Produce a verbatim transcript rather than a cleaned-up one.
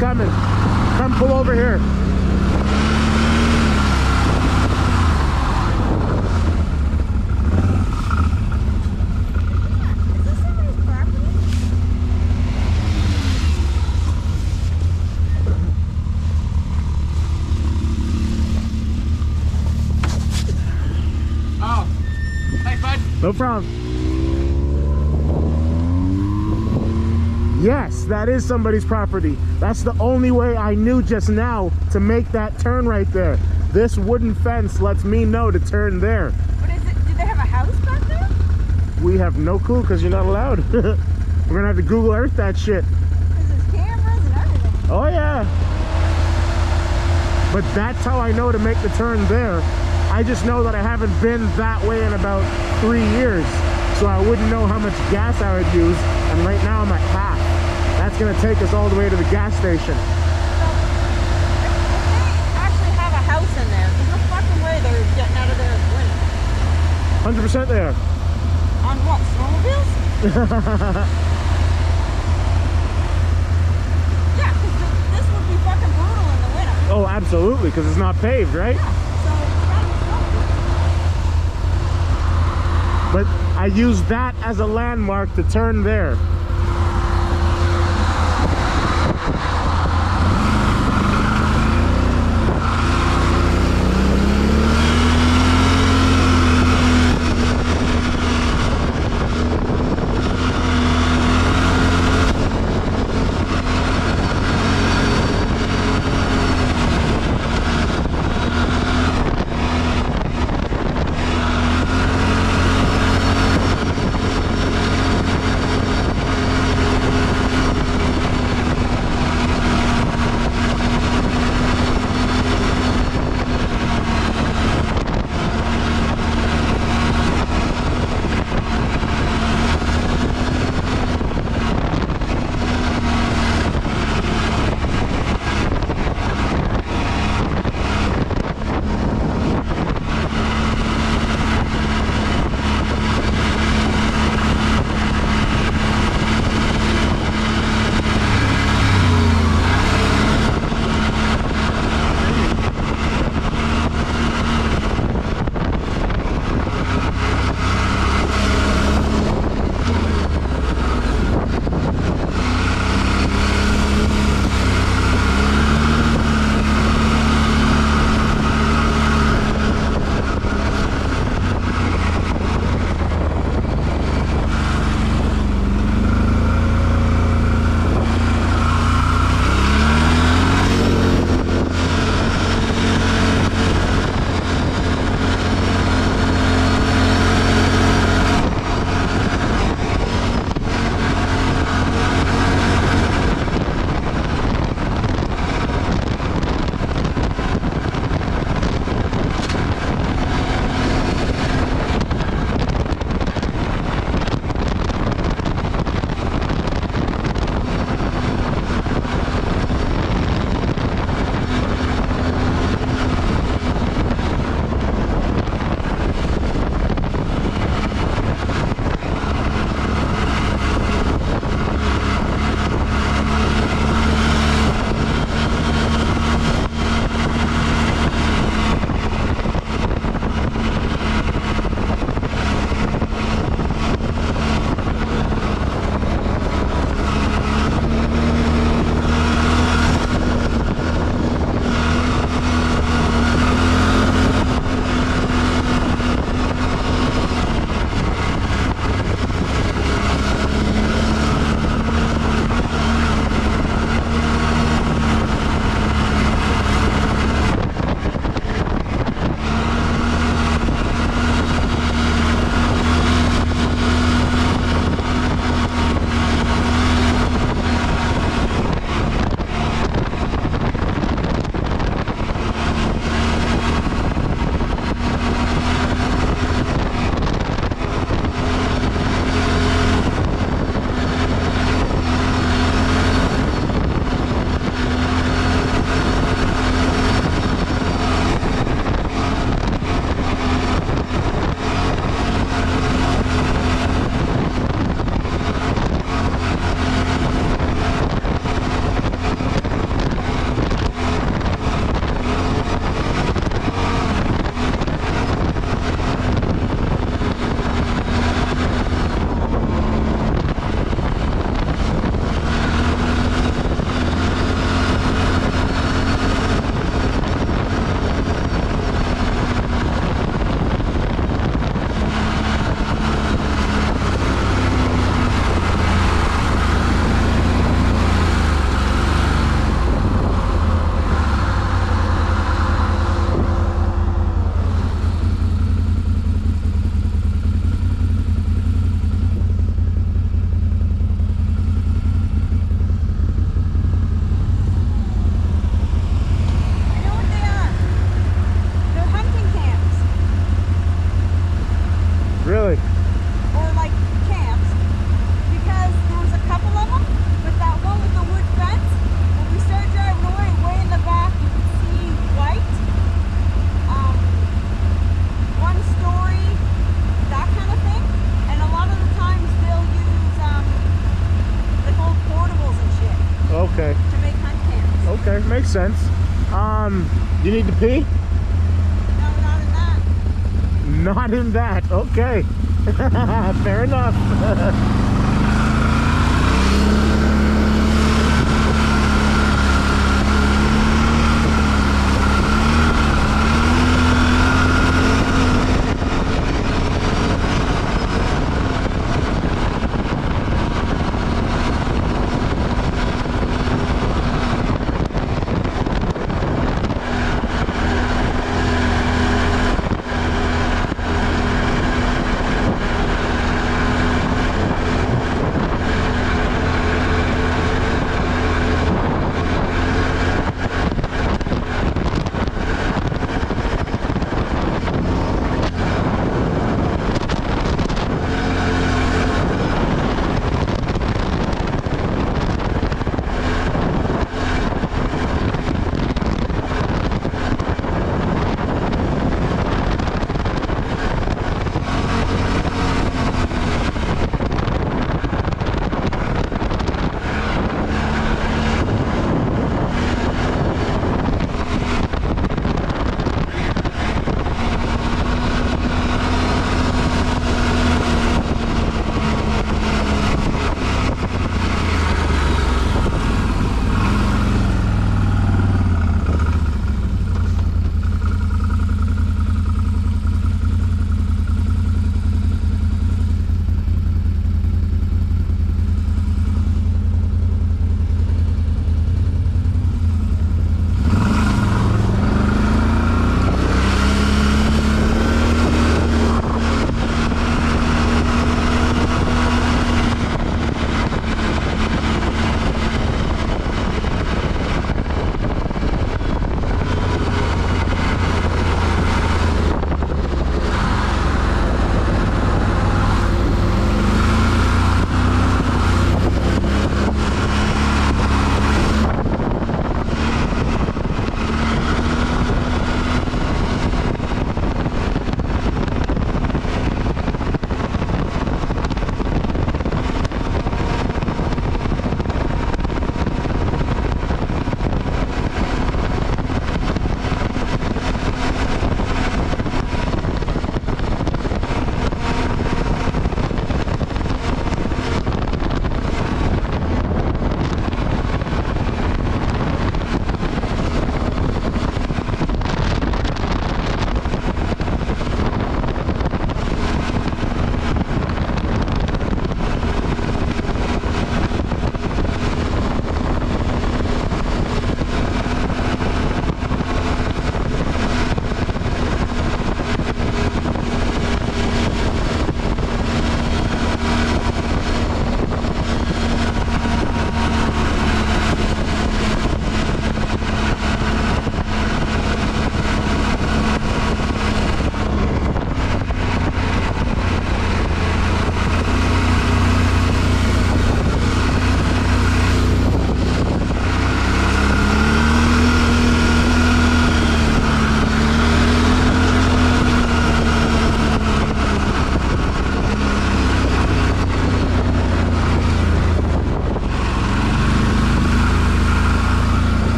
coming. Come pull over here. Oh, thanks, bud. No problem. Yes, that is somebody's property. That's the only way I knew just now to make that turn right there. This wooden fence lets me know to turn there. What is it? Do they have a house back there? We have no clue because you're not allowed. We're gonna have to Google Earth that shit. Because there's cameras and everything. Oh yeah. But that's how I know to make the turn there. I just know that I haven't been that way in about three years. So I wouldn't know how much gas I would use. And right now I'm at half. That's gonna take us all the way to the gas station. So, if, if they actually have a house in there, there's no fucking way they're getting out of there and winning. one hundred percent there. On what, snowmobiles? Yeah, because this would be fucking brutal in the winter. Oh, absolutely, because it's not paved, right? Yeah, so it's probably snowmobile. But I use that as a landmark to turn there. makes sense. Um, you need to pee? No, not in that. Not in that. Okay. Fair enough.